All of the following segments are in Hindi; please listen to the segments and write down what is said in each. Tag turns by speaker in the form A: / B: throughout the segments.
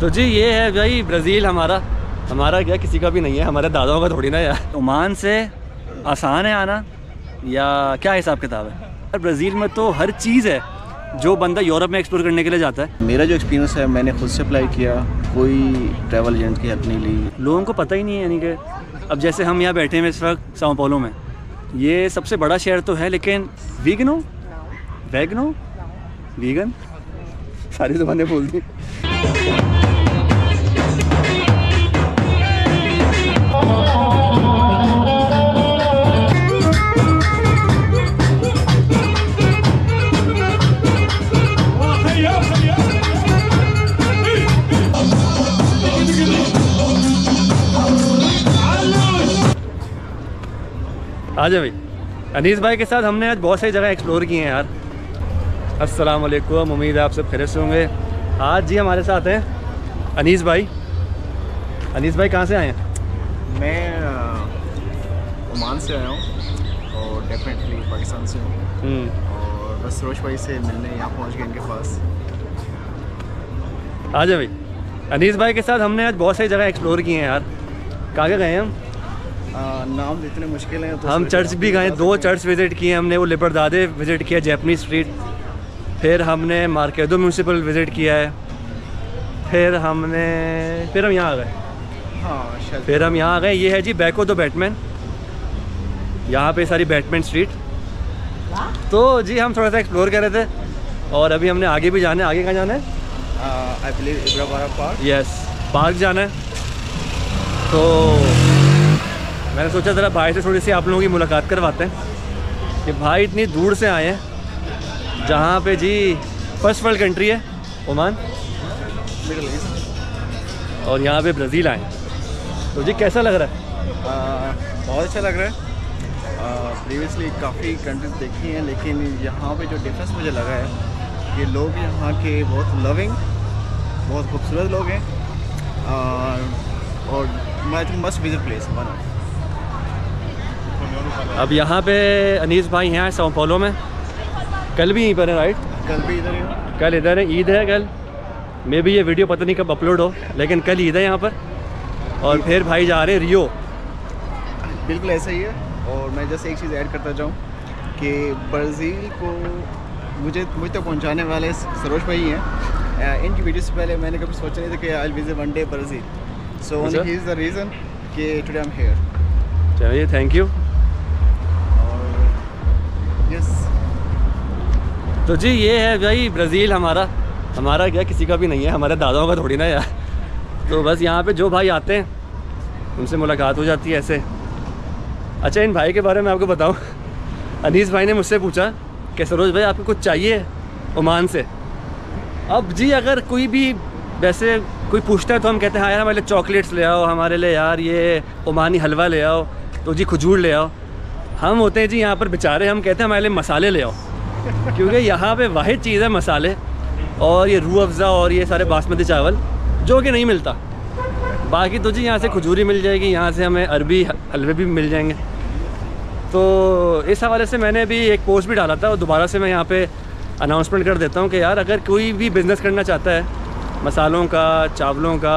A: तो जी ये है भाई ब्राज़ील हमारा क्या किसी का भी नहीं है, हमारे दादाओं का थोड़ी ना यार। ओमान से आसान है आना या क्या हिसाब किताब है? ब्राज़ील में तो हर चीज़ है जो बंदा यूरोप में एक्सप्लोर करने के लिए जाता है।
B: मेरा जो एक्सपीरियंस है, मैंने खुद से अप्लाई किया, कोई ट्रैवल एजेंट की हेल्प नहीं ली।
A: लोगों को पता ही नहीं है, यानी कि अब जैसे हम यहाँ बैठे हैं इस वक्त साओ पाउलो में, ये सबसे बड़ा शहर तो है लेकिन वीगन सारी ज़ुबानें बोल दी। आजा भाई। अनीस भाई के साथ हमने आज बहुत सारी जगह एक्सप्लोर की हैं यार। अस्सलाम वालेकुम, उम्मीद है आप सब खैरियत से होंगे। आज जी हमारे साथ हैं अनीस भाई। अनीस भाई कहाँ से आए हैं?
B: मैं ओमान से आया हूँ और डेफिनेटली पाकिस्तान से हूँ, और बस सरोज भाई से मिलने यहाँ पहुँच गए इनके पास।
A: आजा भाई। अनीस भाई के साथ हमने आज बहुत सारी जगह एक्सप्लोर की हैं यार। कहाँ गए हैं हम?
B: नाम इतने मुश्किल हैं तो
A: हम चर्च भी गए, 2 चर्च विज़िट किए हमने। वो लिबर्टाडे विज़िट किया, जैपनीज स्ट्रीट, फिर हमने मार्केदो म्यूनसिपल विज़िट किया है, फिर हम यहाँ आ गए।
B: हाँ शायद
A: फिर हम यहाँ आ गए। ये है जी बैको द बैटमैन, यहाँ पे सारी बैटमैन स्ट्रीट। तो जी हम थोड़ा सा एक्सप्लोर कर रहे थे और अभी हमने आगे भी जाना है। आगे कहाँ जाना है?
B: I believe Ibirapuera park.
A: Yes, park जाना है। तो मैंने सोचा ज़रा भाई से थोड़ी सी आप लोगों की मुलाकात करवाते हैं कि भाई इतनी दूर से आए हैं जहाँ पे जी फर्स्ट वर्ल्ड कंट्री है ओमान,
B: मिडिल ईस्ट,
A: और यहाँ पे ब्राज़ील आए हैं। तो जी कैसा लग रहा है?
B: बहुत अच्छा लग रहा है। प्रीवियसली काफ़ी कंट्रीज देखी हैं, लेकिन यहाँ पे जो डिफरेंस मुझे लगा है कि लोग यहाँ के बहुत लविंग, बहुत खूबसूरत लोग हैं, और मैं think must visit place one.
A: अब यहाँ पे अनीस भाई हैं साओ पाउलो में। कल भी यहीं पर है राइट?
B: कल भी इधर ही हूँ।
A: कल इधर है, ईद है कल। मे भी ये वीडियो पता नहीं कब अपलोड हो, लेकिन कल ईद है यहाँ पर। और फिर भाई जा रहे हैं रियो।
B: बिल्कुल ऐसा ही है। और मैं जैसे एक चीज़ ऐड करता जाऊँ कि ब्राज़ील को मुझ तक पहुँचाने वाले सरोज भाई हैं। इनकी वीडियो से पहले मैंने कभी सोचा नहीं था कि I visit one day Brazil, so he is the reason कि टुडे आई एम हियर।
A: चलिए, थैंक यू।
B: यस,
A: तो जी ये है भाई ब्राज़ील हमारा क्या किसी का भी नहीं है, हमारे दादाओं का थोड़ी ना यार। तो बस यहाँ पे जो भाई आते हैं उनसे मुलाकात हो जाती है ऐसे। अच्छा, इन भाई के बारे में आपको बताऊँ, अनीस भाई ने मुझसे पूछा कि सरोज भाई आपको कुछ चाहिए ओमान से। अब जी अगर कोई भी वैसे कोई पूछता है तो हम कहते हैं हाँ यार हमारे लिए चॉकलेट्स ले आओ, हमारे लिए यार ये ओमानी हलवा ले आओ, तो जी खजूर ले आओ। हम होते हैं जी यहाँ पर बेचारे, हम कहते हैं हमारे लिए मसाले ले आओ, क्योंकि यहाँ पे वाहिद चीज़ है मसाले, और ये रूह अफ़ज़ा और ये सारे बासमती चावल जो कि नहीं मिलता। बाकी तो जी यहाँ से खजूरी मिल जाएगी, यहाँ से हमें अरबी हलवे भी मिल जाएंगे। तो इस हवाले से मैंने अभी एक पोस्ट भी डाला था, और दोबारा से मैं यहाँ पे अनाउंसमेंट कर देता हूँ कि यार अगर कोई भी बिज़नेस करना चाहता है मसालों का, चावलों का,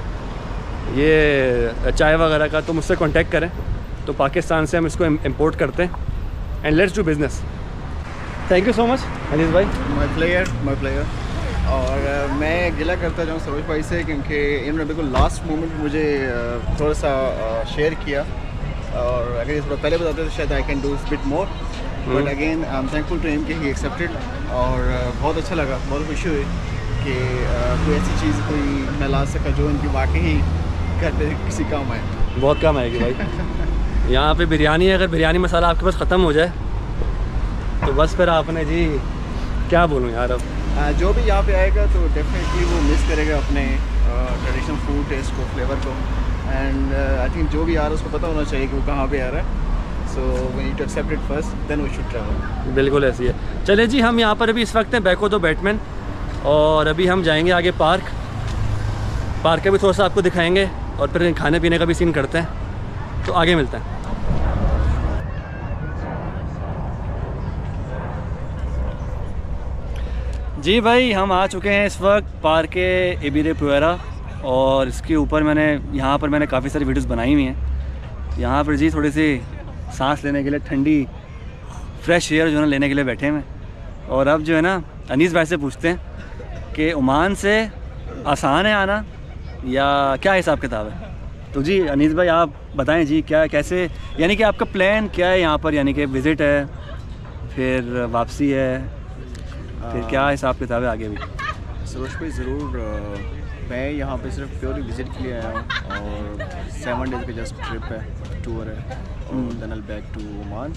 A: ये चाय वगैरह का, तो मुझसे कांटेक्ट करें। तो पाकिस्तान से हम इसको इंपोर्ट करते हैं and let's do business. Thank you so much Anees भाई।
B: My player. और मैं गिला करता जाऊँ सरोज भाई से, क्योंकि इन्होंने बिल्कुल लास्ट मोमेंट मुझे थोड़ा सा शेयर किया, और अगर इस बार पहले बताते तो शायद I can do bit more, but again I am thankful to him कि ही एक्सेप्टेड। और बहुत अच्छा लगा, बहुत खुशी हुई कि कोई ऐसी चीज़ कोई मैं ला सका जो इनकी वाकई घर पे किसी काम आए।
A: बहुत काम आएगी भाई। यहाँ पे बिरयानी है, अगर बिरयानी मसाला आपके पास ख़त्म हो जाए तो बस फिर आपने जी क्या बोलूँ यार। अब
B: जो भी यहाँ पे आएगा तो डेफिनेटली वो मिस करेगा अपने ट्रेडिशनल फूड टेस्ट को, फ्लेवर को, एंड आई थिंक जो भी आ रहा है उसको पता होना चाहिए कि वो कहाँ पे आ रहा है। So we need to accept it first, then we should travel.
A: बिल्कुल ऐसी है। चले जी, हम यहाँ पर अभी इस वक्त हैं बैको द बैटमैन, और अभी हम जाएंगे आगे पार्क का भी थोड़ा सा आपको दिखाएंगे, और फिर खाने पीने का भी सीन करते हैं। तो आगे मिलते हैं। जी भाई, हम आ चुके हैं इस वक्त पार्क इबिरिपुएरा और इसके ऊपर यहाँ पर मैंने काफ़ी सारी वीडियोस बनाई हुई हैं। यहाँ पर जी थोड़ी सी सांस लेने के लिए ठंडी फ्रेश एयर जो है ना लेने के लिए बैठे हैं। और अब जो है ना अनीस भाई से पूछते हैं कि ओमान से आसान है आना या क्या हिसाब किताब है। तो जी अनीस भाई आप बताएं जी, क्या कैसे, यानी कि आपका प्लान क्या है यहाँ पर, यानी कि विज़िट है फिर वापसी है फिर क्या हिसाब किताब है आगे भी।
B: सरोज भाई ज़रूर, मैं यहाँ पे सिर्फ प्योरली विज़िट के लिए आया हूँ और 7 डेज़ का जस्ट ट्रिप है, टूर है और then I back to Oman.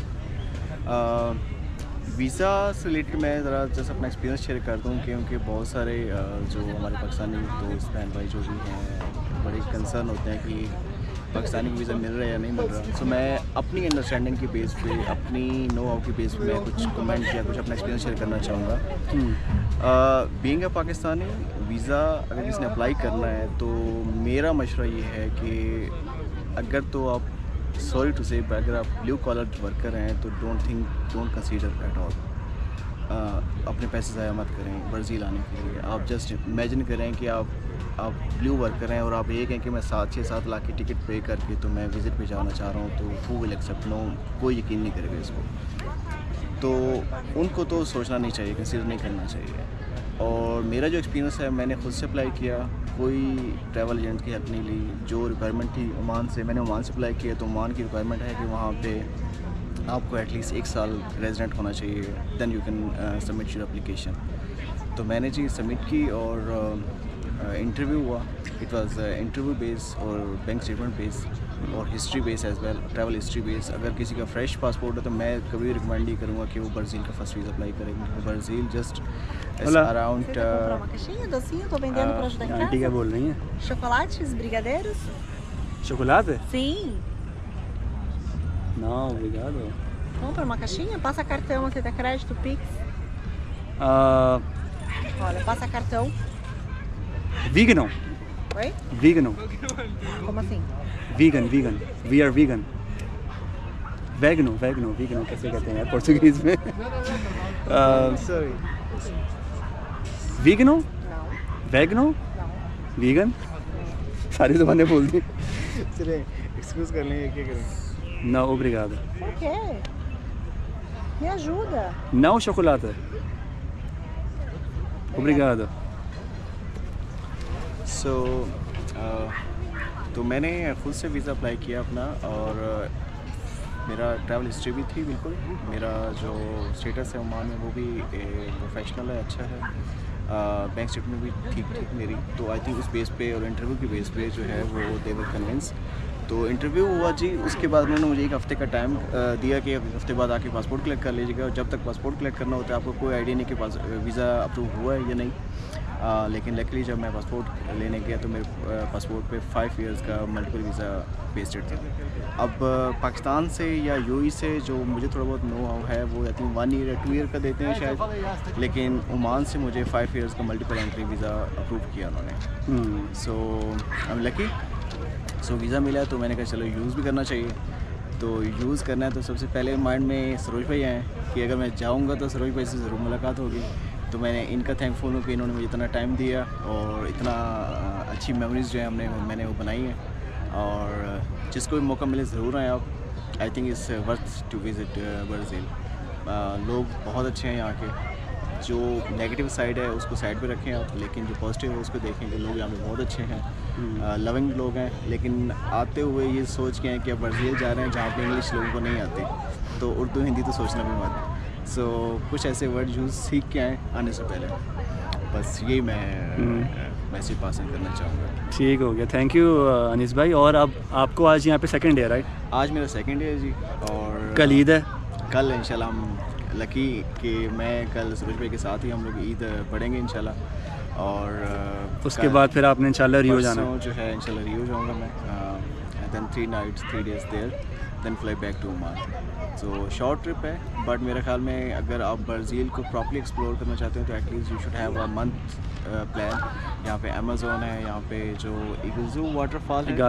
B: Visa से रिलेटेड मैं ज़रा जैसे अपना एक्सपीरियंस शेयर करता हूँ क्योंकि बहुत सारे जो हमारे पाकिस्तानी दोस्त बहन भाई जो भी हैं बड़े कंसर्न होते हैं कि पाकिस्तानी को वीज़ा मिल रहा है या नहीं मिल रहा। सो मैं अपनी अंडरस्टैंडिंग के बेस पे, अपनी नो हाउ के बेस पे मैं कुछ कमेंट या कुछ अपना एक्सपीरियंस शेयर करना चाहूँगा। बीइंग अ पाकिस्तानी, वीज़ा अगर किसी ने अप्लाई करना है तो मेरा मशवरा ये है कि अगर तो आप सॉरी टू से अगर आप ब्लू कॉलर वर्कर हैं तो डोंट कंसीडर एट ऑल। अपने पैसे ज़ाया मत करें ब्राज़ील आने के लिए। आप जस्ट इमेजिन करें कि आप ब्लू वर्कर हैं और आप ये कहें कि मैं 6-7 लाख की टिकट पे करके तो मैं विज़िट पे जाना चाह रहा हूँ, तो हु विल एक्सेप्ट? नो, कोई यकीन नहीं करेगा इसको। तो उनको तो सोचना नहीं चाहिए, कंसीडर नहीं करना चाहिए। और मेरा जो एक्सपीरियंस है, मैंने खुद से अप्लाई किया, कोई ट्रैवल एजेंट की हेल्प नहीं ली। जो रिक्वायरमेंट थी ओमान से, मैंने ओमान से अप्लाई किया तो ओमान की रिक्वायरमेंट है कि वहाँ पे आपको एटलीस्ट 1 साल रेजिडेंट होना चाहिए, then you can submit your application. तो मैंने जी सबमिट की और इंटरव्यू हुआ। इट वाज इंटरव्यू बेस और बैंक स्टेटमेंट बेस और history base as well, travel history base. अगर किसी का फ्रेश पासपोर्ट है तो मैं कभी रिकमेंड नहीं करूँगा कि वो ब्राज़ील का फर्स्ट वीज़ा अप्लाई करेंगे। Brazil just around
C: uma caixinha, docinho, tô vendendo pra ajudar em
A: aunty क्या
C: casa.
A: बोल रही हैं?
C: Chocolates, brigadeiros?
A: Chocolate?
C: Sim.
A: Não, obrigado.
C: Compra uma caixinha, passa cartão, aceita crédito, Pix. Olha, passa cartão.
A: Vegan.
C: Oi?
A: Vegan.
C: Como assim?
A: Vegan. We are vegan. Vegano कैसे कहते हैं यार पोर्तुगीज में?
B: Sorry,
A: Vegano?
C: Não.
A: Vegano?
C: Não.
A: Vegan? सारी ज़बानें बोल दी।
B: चलिए एक्सक्यूज़ कर लें, क्या करें?
A: Não, obrigado.
C: Por quê? Me ajuda.
A: Não chocolate. Obrigado.
B: तो मैंने खुद से वीज़ा अप्लाई किया अपना और मेरा ट्रैवल हिस्ट्री भी थी बिल्कुल। मेरा जो स्टेटस है ओमान में वो भी प्रोफेशनल है, अच्छा है। बैंक स्टेटमेंट भी ठीक मेरी। तो आई थिंक उस बेस पे और इंटरव्यू के बेस पे जो है वो दे वर कन्विंस। तो इंटरव्यू हुआ जी, उसके बाद उन्होंने मुझे 1 हफ़्ते का टाइम दिया कि 1 हफ़्ते बाद आके पासपोर्ट कलेक्ट कर लीजिएगा। और जब तक पासपोर्ट कलेक्ट करना होता है आपको कोई आइडिया नहीं कि वीज़ा अप्रूव हुआ है या नहीं। लेकिन लकीली जब मैं पासपोर्ट लेने गया तो मेरे पासपोर्ट पे 5 इयर्स का मल्टीपल वीज़ा बेस्ड था। अब पाकिस्तान से या यूएई से जो मुझे थोड़ा बहुत नो हाउ है वो आई थिंक 1 ईयर या 2 ईयर का देते हैं शायद, लेकिन ओमान से मुझे 5 इयर्स का मल्टीपल एंट्री वीज़ा अप्रूव किया उन्होंने। So I am lucky. So visa मिला तो मैंने कहा चलो यूज़ भी करना चाहिए। तो यूज़ करना है तो सबसे पहले माइंड में सरोज भाई आए कि अगर मैं जाऊँगा तो सरोज भाई से ज़रूर मुलाकात होगी। तो मैंने इनका थैंकफुल हूँ कि इन्होंने मुझे इतना टाइम दिया और इतना अच्छी मेमोरीज़ जो है मैंने वो बनाई हैं। और जिसको भी मौका मिले ज़रूर आए आप। I think it's worth to visit Brazil. लोग बहुत अच्छे हैं यहाँ के। जो नेगेटिव साइड है उसको साइड पे रखें आप, लेकिन जो पॉजिटिव है उसको देखें कि लोग यहाँ पे बहुत अच्छे हैं, लविंग लोग हैं। लेकिन आते हुए ये सोच के हैं कि अब ब्राज़ील जा रहे हैं जहाँ पे इंग्लिश लोगों को नहीं आती, तो उर्दू हिंदी तो सोचना भी मत। सो कुछ ऐसे वर्ड यूज़ सीख के आए आने से पहले। बस यही मैं मैसेज पास करना चाहूँगा।
A: ठीक हो गया, थैंक यू अनीस भाई। और अब आपको आज यहाँ पे सेकंड डे है राइट?
B: आज मेरा सेकंड डे है जी। और
A: कल ईद है?
B: कल इंशाल्लाह हम लकी कि मैं कल सरोज भाई के साथ ही हम लोग ईद पढ़ेंगे इंशाल्लाह। और
A: उसके बाद फिर आपने इंशाल्लाह रियो जाना है?
B: जो है इंशाल्लाह रियो जाऊँगा मैं। Then 3 nights 3 days there, then fly back to Oman. So short trip है, बट मेरे ख्याल में अगर आप ब्राज़ील को प्रॉपर्ली एक्सप्लोर करना चाहते हैं तो at least you should have a month plan. यहाँ पे अमेज़ोन है, यहाँ पे जो इगुज़ू वाटरफॉल है,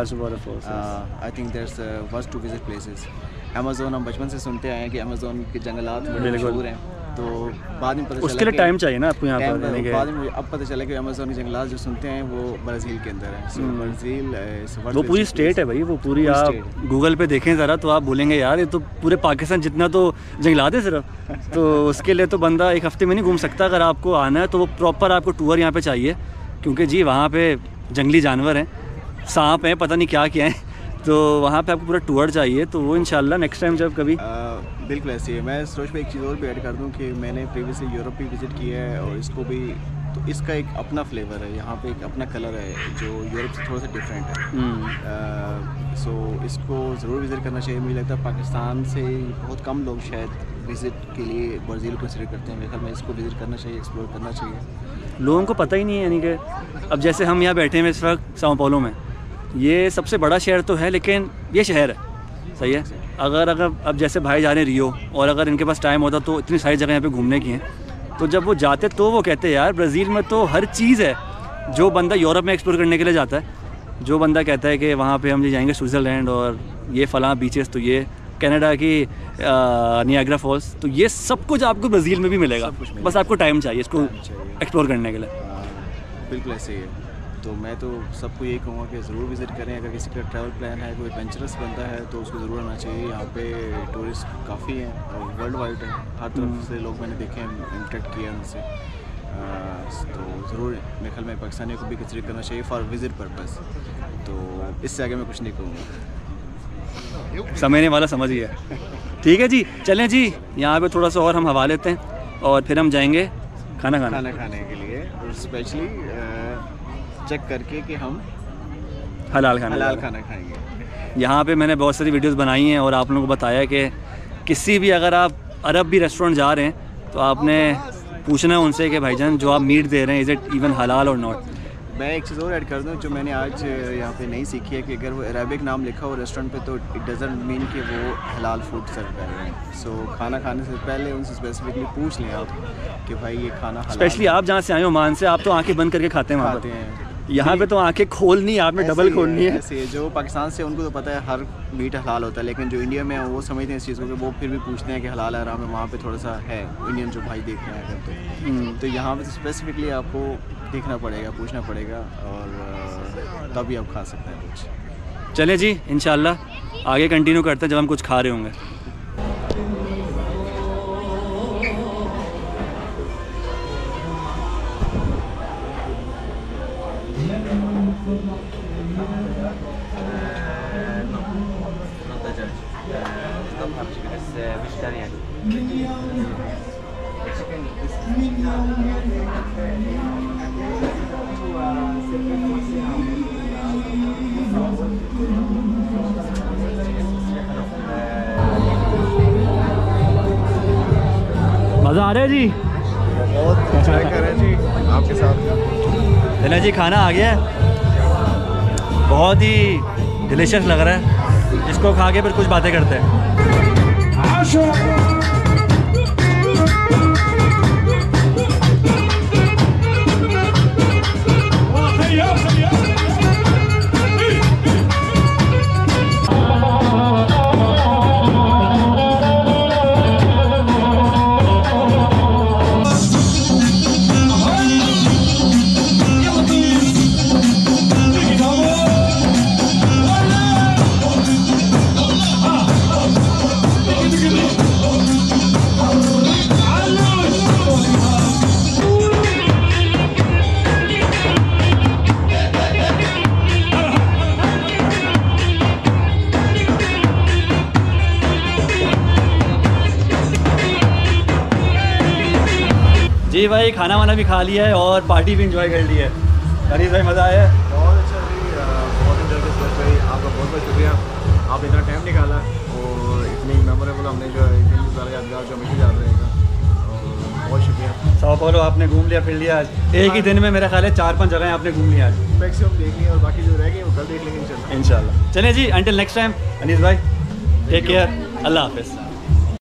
B: I think there's worth to visit places. Amazon हम बचपन से सुनते आए हैं कि अमेज़ोन के जंगलात बड़े मशहूर हैं। तो बाद में पता चला
A: उसके लिए टाइम चाहिए ना आपको यहाँ पर रहने के।
B: बाद में अब पता चला कि अमेज़न के जंगलात जो सुनते हैं वो ब्राज़ील के अंदर है। सो ब्राज़ील
A: वो पूरी स्टेट है भाई, वो पूरी आप गूगल पे देखें ज़रा तो आप बोलेंगे यार ये तो पूरे पाकिस्तान जितना तो जंगलात है सिर्फ। तो उसके लिए तो बंदा एक हफ्ते में नहीं घूम सकता। अगर आपको आना है तो वो प्रॉपर आपको टूर यहाँ पे चाहिए, क्योंकि जी वहाँ पे जंगली जानवर हैं, सांप हैं, पता नहीं क्या क्या हैं, तो वहाँ पे आपको पूरा टूर चाहिए। तो वो इंशाल्लाह नेक्स्ट टाइम जब कभी
B: बिल्कुल ऐसी है। मैं सोच पे एक चीज़ और भी ऐड कर दूँ कि मैंने प्रीवियसली यूरोप भी विज़िट किया है और इसको भी, तो इसका एक अपना फ्लेवर है, यहाँ पे एक अपना कलर है जो यूरोप से थोड़ा सा डिफरेंट है। सो इसको ज़रूर विज़िट करना चाहिए। मुझे लगता है पाकिस्तान से बहुत कम लोग शायद विज़िट के लिए ब्राज़ील कंसिडर करते हैं। मेरे ख्याल में इसको विज़िट करना चाहिए, एक्सप्लोर करना चाहिए।
A: लोगों को पता ही नहीं है, यानी कि अब जैसे हम यहाँ बैठे हैं इस वक्त साओ पाउलो में, ये सबसे बड़ा शहर तो है लेकिन ये शहर है, सही है। अगर अब जैसे भाई जा रहे हैं रियो, और अगर इनके पास टाइम होता तो इतनी सारी जगह यहाँ पे घूमने की हैं, तो जब वो जाते तो वो कहते यार ब्राज़ील में तो हर चीज़ है। जो बंदा यूरोप में एक्सप्लोर करने के लिए जाता है, जो बंदा कहता है कि वहाँ पे हम जाएंगे स्विट्ज़रलैंड और ये फ़लाँ बीचेस, तो ये कनाडा की नियाग्रा फॉल्स, तो ये सब कुछ आपको ब्राज़ील में भी मिलेगा, बस आपको टाइम चाहिए इसको एक्सप्लोर करने के लिए।
B: बिल्कुल ऐसे ही है। तो मैं तो सबको यही कहूँगा कि ज़रूर विज़िट करें। अगर किसी का ट्रैवल प्लान है, कोई एडवेंचरस बंदा है तो उसको ज़रूर आना चाहिए। यहाँ पे टूरिस्ट काफ़ी हैं और वर्ल्ड वाइड है, हर तरफ से लोग मैंने देखे हैं, इंटरेक्ट किया उनसे। तो ज़रूर मेरे ख्याल में पाकिस्तानियों को भी कंसिडर करना चाहिए फॉर विज़िट पर्पस। तो इससे आगे मैं कुछ नहीं कहूँगा,
A: समझने वाला समझ ही है। ठीक है जी, चलें जी, यहाँ पे थोड़ा सा और हम हवा लेते हैं और फिर हम जाएंगे खाना
B: खाने के लिए, और स्पेशली चेक करके कि हम
A: हलाल खाना
B: खाएंगे।
A: यहाँ पे मैंने बहुत सारी वीडियोस बनाई हैं और आप लोगों को बताया कि किसी भी, अगर आप अरब भी रेस्टोरेंट जा रहे हैं तो आपने पूछना है उनसे कि भाईजान जो आप मीट दे रहे हैं इज़ इट इवन हलाल और नॉट।
B: मैं एक चीज़ और ऐड कर दूँ जो मैंने आज यहाँ पे नहीं सीखी है, कि अगर वो अरेबिक नाम लिखा हो रेस्टोरेंट पे तो इट डज़ंट मीन कि वो हलाल फूड सर्व कर रहे हैं। सो खाना खाने से पहले उनसे स्पेसिफिकली पूछ लें आप कि भाई ये खाना हलाल,
A: स्पेशली आप जहाँ से आए हो मान से, आप तो आंखें बंद करके खाते हैं वहाँ पर, यहाँ पे तो आंखें खोलनी है, आपने डबल खोलनी है।
B: ऐसे जो पाकिस्तान से उनको तो पता है हर मीट हलाल होता है, लेकिन जो इंडिया में है वो समझते हैं इस चीज़ को कि वो फिर भी पूछते हैं कि हलाल हराम है। वहाँ पे थोड़ा सा है इंडियन जो भाई देख रहे हैं करते, तो यहाँ पे स्पेसिफिकली आपको देखना पड़ेगा, पूछना पड़ेगा, और तभी आप खा सकते हैं कुछ।
A: चले जी, इंशाल्लाह आगे कंटिन्यू करते हैं जब हम कुछ खा रहे होंगे। मज़ा आ रहा है जी,
B: बहुत एंजॉय कर रहे हैं जी आपके साथ।
A: चलें जी, खाना आ गया है, बहुत ही डिलीशियस लग रहा है। इसको खा के फिर कुछ बातें करते हैं। जी भाई, खाना वाना भी खा लिया है और पार्टी भी इंजॉय कर ली है। अनीस भाई, मज़ा आया?
B: बहुत अच्छा जी, बहुत इंजॉय किया भाई। आपका बहुत बहुत शुक्रिया, आप इतना टाइम निकाला और इतनी मेमोरेबल हमने जो है यादगार जो हमेशा याद रहेगा, और बहुत शुक्रिया।
A: साओ पाउलो आपने घूम लिया फिर लिया आज एक ही दिन में, मेरा ख्याल है 4-5 जगह आपने घूम लिया आज।
B: मैक्सिमम देख लिया और बाकी जो रह गए वो कल देख लेंगे इंशाल्लाह।
A: इंशाल्लाह। चलिए जी, अंटिल नेक्स्ट टाइम अनीस भाई, टेक केयर, अल्लाह हाफिज़।